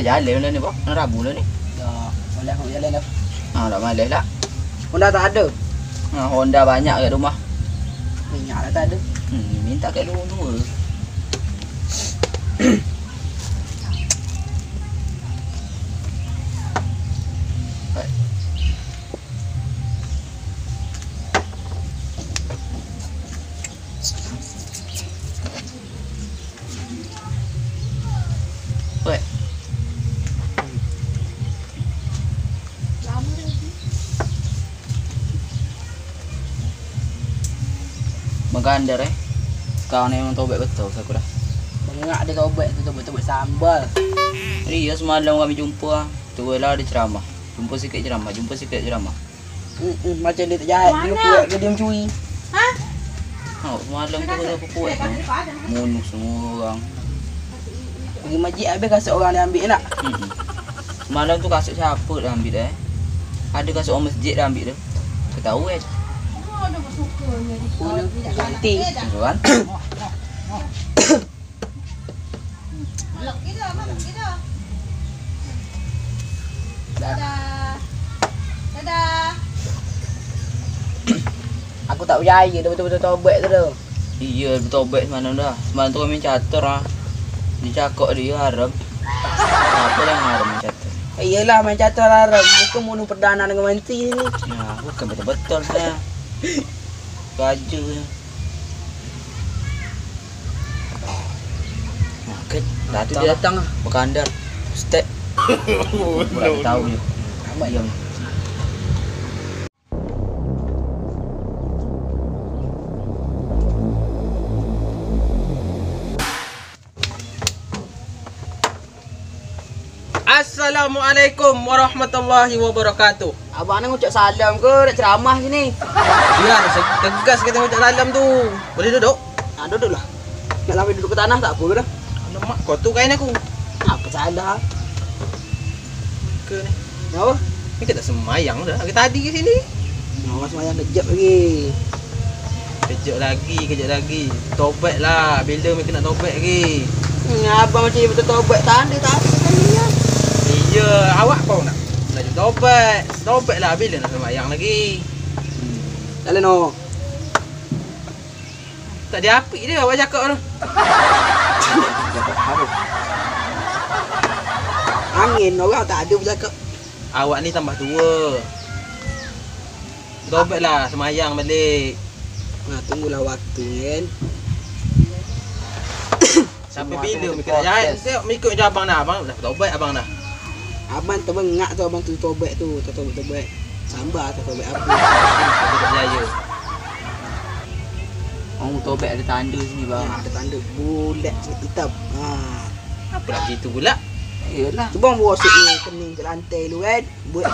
jalan dah ni, Pak. Nak Rabu dah ni. Dah, boleh aku jalan dah. Tak malas lah. Honda tak ada. Honda banyak kat rumah. Minyak lah tak ada. Minta kat dua-dua. Gandar kau ni memang tobat betul aku dah. Bengak dia tobat tu tobat sambal. Iya semalam kami jumpa tu lah dia ceramah. Jumpa sikit ceramah. Macam dia tak jahat dia kuat ke dia mencuri. Semalam tu aku kuat tu. Munuh semua orang. Pergi masjid habis kasut orang dia ambil nak. Semalam tu kasut siapa dah ambil dah. Ada kasut orang masjid dah ambil dah. Ketahuan. Ganti. Kan? Dadah. Aku tak percaya dia betul-betul tobat tu dah. Iya bertobat semalam dah. Semalam tu kami catur lah. Dia cakap dia haram. Apa yang haram main catur? Iyalah main catur haram. Bukan bunuh perdana dengan menti ni. Ya, bukan betul-betul saya. Raja je. Makan. Dia datang lah. Berkandar. Step. Tak tahu je. Amat diam. Assalamualaikum warahmatullahi wabarakatuh. Abang nak ucap salam ke nak ceramah sini? Biar tegas kita ucap salam tu. Boleh duduk? Duduklah. Nak sampai duduk ke tanah tak apa ke dah. Alamak, kau tu kain aku. Apa salah? Ke ni? Kenapa? Ni kita semayang dah. Kita tadi ke sini. Orang semayang kejap lagi. Kejap lagi. Tobat lah. Bila mereka nak tobat lagi? Abang macam betul tobat tanda tak apa kali ya. Iya, awak kau nak tobat. Tobat lah bila nak semayang lagi. Jalan no. Tak ada api dia awak cakap tu. Angin orang tak ada bercakap. Awak ni tambah tua. Tobatlah semayang balik. Tunggulah waktunya kan. Sampai bila mereka nak jahat? Tengok mengikut je abang dah. Abang dah tobat abang dah. Abang terbengak tu abang tu tobat tu. Tak tobat. Sambar tak tobat apa. Aku tak percaya. Orang tobat ada tanda sini bang. Ada tanda bulat hitam. Apa nak gitu pula? Iyalah. Cuba bawa suit ni kening ke lantai dulu kan. Buat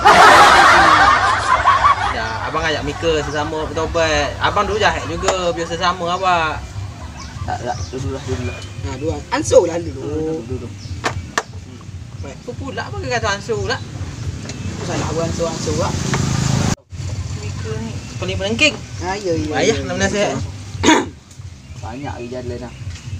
Ya, abang ajak Mika sesama bertobat. Abang dulu jahat juga, biasa sama awak. Tak, duduklah. dua. Ansur lah dulu. Duduk. Apa pula apa kata ansur pula? Apa salah aku ansur lah. Mika ni paling penengking. Ya. Ayah nak nasihat. Banyak lagi jalan dah.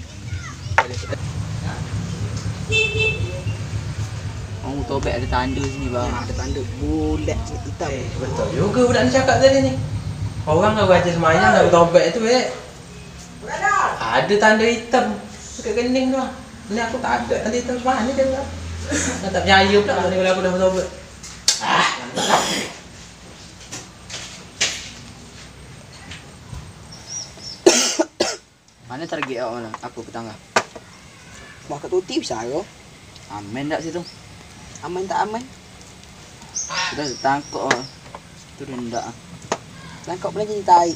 Orang tobat ada tanda sini bang. Ada tanda bulat hitam. Betul juga budak ni cakap tadi ni. Orang kalau baca semayang nak bertobat tu ada tanda hitam dekat kening tu lah. Ni aku tak ada tanda hitam semua ni dia tak. Nak tak percaya pula kalau aku dah bertobat. Mana target awak mana? Aku petangga. Makan tuti bisa ke? Aman tak situ? Aman tak aman? Sudah tangkap ah. Turun dak. Tangkap boleh jadi tarik.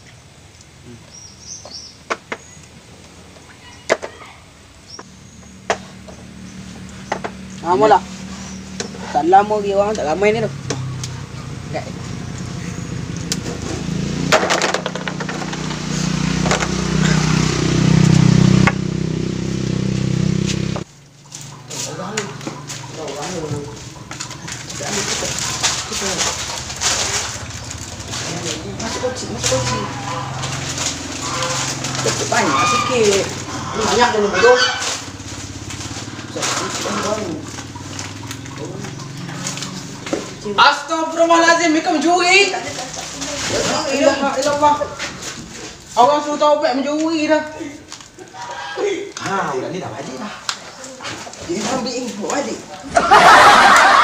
Mula. Tak lama lagi orang tak ramai ni tu. Dekat. Masuk koci. Tetap banyak sikit. Ini banyak dah ni bodoh. Astagfirullahaladzim, mereka mencuri. Ilah. Orang suruh taubat mencuri dah. Bulan ni dah balik dah. Dia ambil info balik.